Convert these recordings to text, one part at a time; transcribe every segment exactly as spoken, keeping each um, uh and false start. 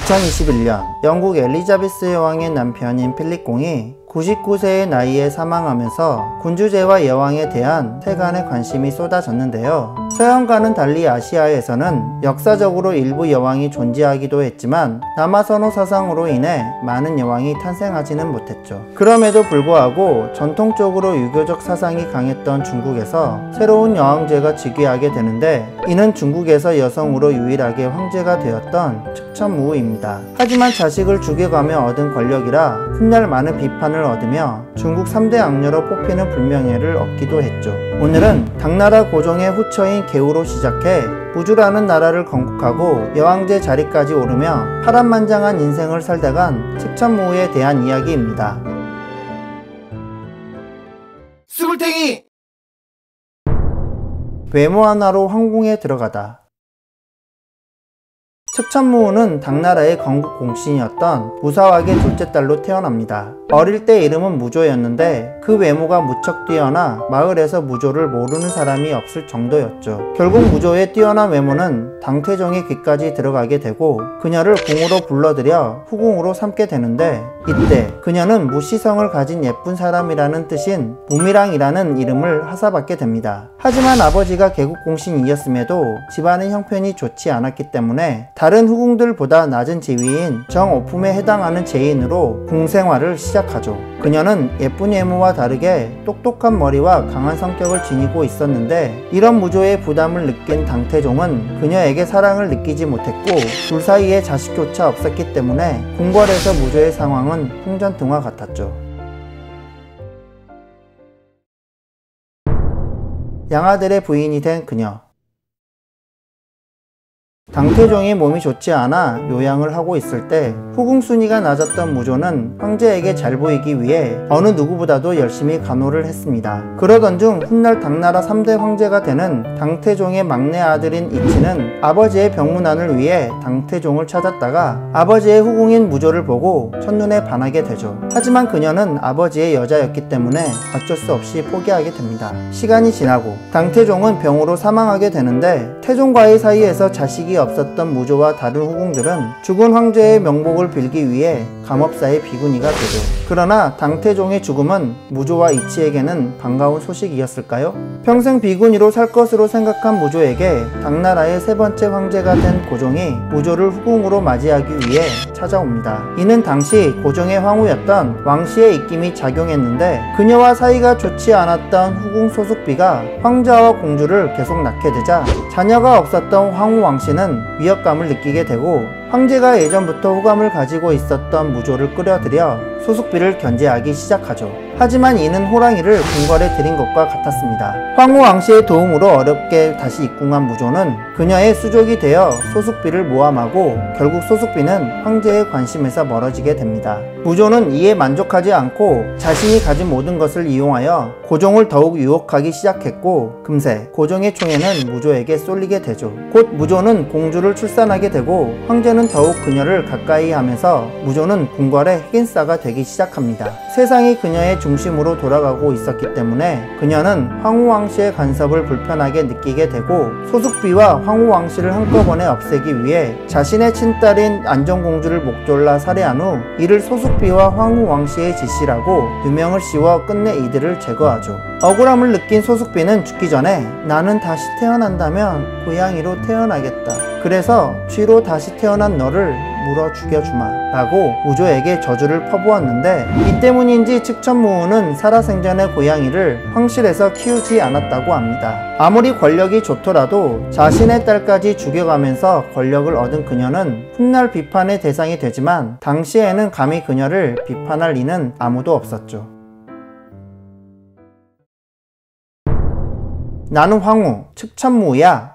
이천이십일 년 영국 엘리자베스 여왕의 남편인 필립 공이 구십구 세의 나이에 사망하면서 군주제와 여왕에 대한 세간의 관심이 쏟아졌는데요. 서양과는 달리 아시아에서는 역사적으로 일부 여왕이 존재하기도 했지만 남아선호 사상으로 인해 많은 여왕이 탄생하지는 못했죠. 그럼에도 불구하고 전통적으로 유교적 사상이 강했던 중국에서 새로운 여왕제가 즉위하게 되는데, 이는 중국에서 여성으로 유일하게 황제가 되었던 측천무후입니다. 하지만 자식을 죽여가며 얻은 권력이라 훗날 많은 비판을 얻으며 중국 삼 대 악녀로 뽑히는 불명예를 얻기도 했죠. 오늘은 당나라 고종의 후처인 개우로 시작해 무주라는 나라를 건국하고 여왕제 자리까지 오르며 파란만장한 인생을 살다간 측천무후에 대한 이야기입니다. 스물탱이! 외모 하나로 황궁에 들어가다. 측천무후는 당나라의 건국 공신이었던 무사왕의 둘째 딸로 태어납니다. 어릴 때 이름은 무조였는데 그 외모가 무척 뛰어나 마을에서 무조를 모르는 사람이 없을 정도였죠. 결국 무조의 뛰어난 외모는 당태종의 귀까지 들어가게 되고 그녀를 궁으로 불러들여 후궁으로 삼게 되는데, 이때 그녀는 무시성을 가진 예쁜 사람이라는 뜻인 무미랑이라는 이름을 하사받게 됩니다. 하지만 아버지가 개국공신이었음에도 집안의 형편이 좋지 않았기 때문에 다른 후궁들보다 낮은 지위인 정오품에 해당하는 제인으로 궁생활을 시작하죠. 그녀는 예쁜 외모와 다르게 똑똑한 머리와 강한 성격을 지니고 있었는데, 이런 무조의 부담을 느낀 당태종은 그녀에게 사랑을 느끼지 못했고 둘 사이에 자식조차 없었기 때문에 궁궐에서 무조의 상황은 풍전등화 같았죠. 양아들의 부인이 된 그녀. 당태종이 몸이 좋지 않아 요양을 하고 있을 때 후궁 순위가 낮았던 무조는 황제에게 잘 보이기 위해 어느 누구보다도 열심히 간호를 했습니다. 그러던 중 훗날 당나라 삼 대 황제가 되는 당태종의 막내 아들인 이치는 아버지의 병문안을 위해 당태종을 찾았다가 아버지의 후궁인 무조를 보고 첫눈에 반하게 되죠. 하지만 그녀는 아버지의 여자였기 때문에 어쩔 수 없이 포기하게 됩니다. 시간이 지나고 당태종은 병으로 사망하게 되는데, 태종과의 사이에서 자식이 없었던 무조와 다른 후궁들은 죽은 황제의 명복을 빌기 위해 감업사의 비구니가 되죠. 그러나 당태종의 죽음은 무조와 이치에게는 반가운 소식이었을까요? 평생 비구니로 살 것으로 생각한 무조에게 당나라의 세 번째 황제가 된 고종이 무조를 후궁으로 맞이하기 위해 찾아옵니다. 이는 당시 고종의 황후였던 왕씨의 입김이 작용했는데, 그녀와 사이가 좋지 않았던 후궁 소숙비가 황자와 공주를 계속 낳게 되자 자녀가 없었던 황후 왕씨는 위협감을 느끼게 되고 황제가 예전부터 호감을 가지고 있었던 무조를 끌어들여 소숙비를 견제하기 시작하죠. 하지만 이는 호랑이를 궁궐에 들인 것과 같았습니다. 황후 왕씨의 도움으로 어렵게 다시 입궁한 무조는 그녀의 수족이 되어 소숙비를 모함하고 결국 소숙비는 황제의 관심에서 멀어지게 됩니다. 무조는 이에 만족하지 않고 자신이 가진 모든 것을 이용하여 고종을 더욱 유혹하기 시작했고, 금세 고종의 총애는 무조에게 쏠리게 되죠. 곧 무조는 공주를 출산하게 되고 황제는 더욱 그녀를 가까이 하면서 무조는 궁궐의 핵인싸가 되기 시작합니다. 세상이 그녀의 중심으로 돌아가고 있었기 때문에 그녀는 황후 왕씨의 간섭을 불편하게 느끼게 되고 소숙비와 황후 왕씨를 한꺼번에 없애기 위해 자신의 친딸인 안전공주를 목졸라 살해한 후 이를 소숙비와 황후 왕씨의 지시라고 누명을 씌워 끝내 이들을 제거하죠. 억울함을 느낀 소숙비는 죽기 전에 나는 다시 태어난다면 고양이로 태어나겠다. 그래서 쥐로 다시 태어난 너를 물어 죽여주마 라고 무조에게 저주를 퍼부었는데, 이 때문인지 측천무후는 살아생전의 고양이를 황실에서 키우지 않았다고 합니다. 아무리 권력이 좋더라도 자신의 딸까지 죽여가면서 권력을 얻은 그녀는 훗날 비판의 대상이 되지만 당시에는 감히 그녀를 비판할 이는 아무도 없었죠. 나는 황후, 측천무후야.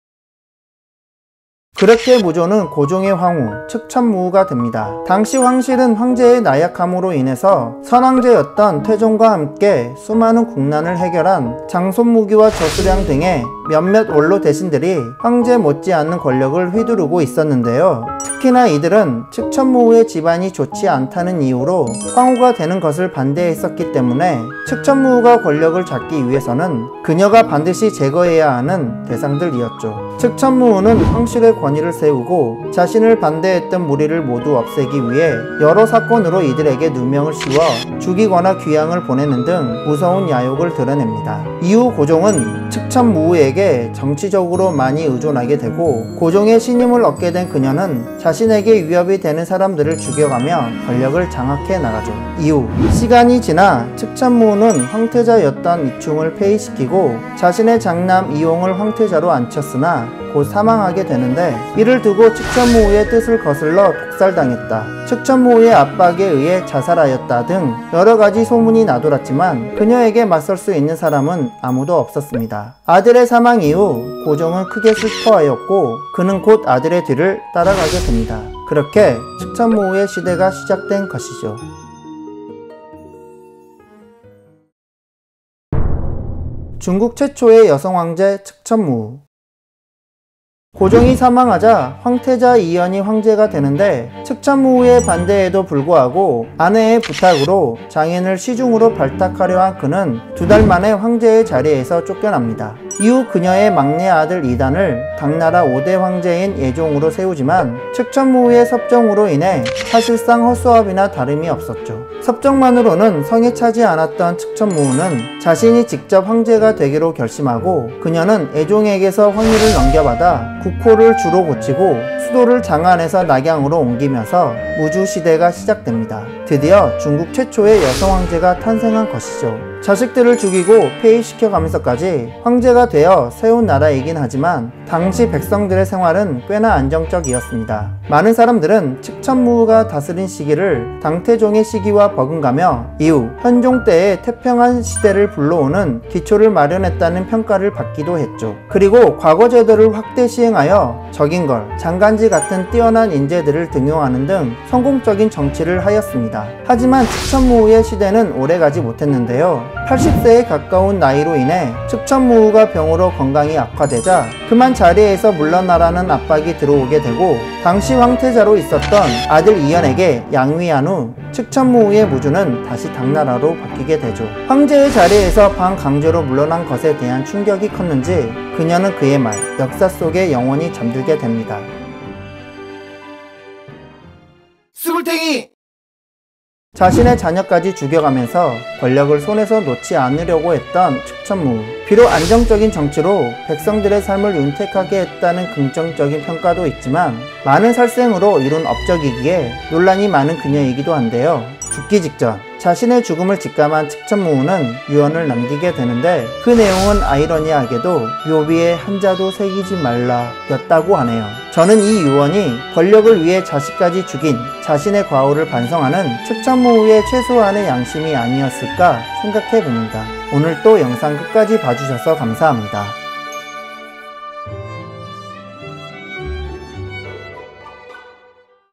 그렇게 무조는 고종의 황후, 측천무후가 됩니다. 당시 황실은 황제의 나약함으로 인해서 선황제였던 태종과 함께 수많은 국난을 해결한 장손무기와 저수량 등의 몇몇 원로 대신들이 황제 못지않은 권력을 휘두르고 있었는데요. 특히나 이들은 측천무후의 집안이 좋지 않다는 이유로 황후가 되는 것을 반대했었기 때문에 측천무후가 권력을 잡기 위해서는 그녀가 반드시 제거해야 하는 대상들이었죠. 측천무후는 황실의 권위를 세우고 자신을 반대했던 무리를 모두 없애기 위해 여러 사건으로 이들에게 누명을 씌워 죽이거나 귀양을 보내는 등 무서운 야욕을 드러냅니다. 이후 고종은 측천무후에게 정치적으로 많이 의존하게 되고 고종의 신임을 얻게 된 그녀는 자신에게 위협이 되는 사람들을 죽여가며 권력을 장악해 나가죠. 이후 시간이 지나 측천무후는 황태자였던 이충을 폐위시키고 자신의 장남 이홍을 황태자로 앉혔으나 곧 사망하게 되는데 이를 두고 측천무후의 뜻을 거슬러 독살당했다, 측천무후의 압박에 의해 자살하였다 등 여러가지 소문이 나돌았지만 그녀에게 맞설 수 있는 사람은 아무도 없었습니다. 아들의 사망 이후 고종은 크게 슬퍼하였고 그는 곧 아들의 뒤를 따라가게 됩니다. 그렇게 측천무후의 시대가 시작된 것이죠. 중국 최초의 여성 황제 측천무후. 고종이 사망하자 황태자 이연이 황제가 되는데 측천무후의 반대에도 불구하고 아내의 부탁으로 장인을 시중으로 발탁하려 한 그는 두 달 만에 황제의 자리에서 쫓겨납니다. 이후 그녀의 막내 아들 이단을 당나라 오 대 황제인 예종으로 세우지만 측천무후의 섭정으로 인해 사실상 헛수합이나 다름이 없었죠. 섭정만으로는 성에 차지 않았던 측천무후는 자신이 직접 황제가 되기로 결심하고 그녀는 예종에게서 황위를 넘겨받아 국호를 주로 고치고 수도를 장안에서 낙양으로 옮기면서 무주시대가 시작됩니다. 드디어 중국 최초의 여성 황제가 탄생한 것이죠. 자식들을 죽이고 폐위시켜가면서까지 황제가 되어 세운 나라이긴 하지만 당시 백성들의 생활은 꽤나 안정적이었습니다. 많은 사람들은 측천무후가 다스린 시기를 당태종의 시기와 버금가며 이후 현종 때의 태평한 시대를 불러오는 기초를 마련했다는 평가를 받기도 했죠. 그리고 과거 제도를 확대 시행하여 적인걸, 장간지 같은 뛰어난 인재들을 등용하는 등 성공적인 정치를 하였습니다. 하지만 측천무후의 시대는 오래가지 못했는데요. 팔십 세에 가까운 나이로 인해 측천무후가 병으로 건강이 악화되자 그만 자리에서 물러나라는 압박이 들어오게 되고 당시 황태자로 있었던 아들 이연에게 양위한 후 측천무후의 무주는 다시 당나라로 바뀌게 되죠. 황제의 자리에서 반강제로 물러난 것에 대한 충격이 컸는지 그녀는 그의 말, 역사 속에 영원히 잠들게 됩니다. 스물탱이! 자신의 자녀까지 죽여가면서 권력을 손에서 놓지 않으려고 했던 측천무후. 비록 안정적인 정치로 백성들의 삶을 윤택하게 했다는 긍정적인 평가도 있지만 많은 살생으로 이룬 업적이기에 논란이 많은 그녀이기도 한데요. 죽기 직전 자신의 죽음을 직감한 측천무후는 유언을 남기게 되는데 그 내용은 아이러니하게도 묘비에 한자도 새기지 말라 였다고 하네요. 저는 이 유언이 권력을 위해 자식까지 죽인 자신의 과오를 반성하는 측천무후의 최소한의 양심이 아니었을까 생각해 봅니다. 오늘 또 영상 끝까지 봐주셔서 감사합니다.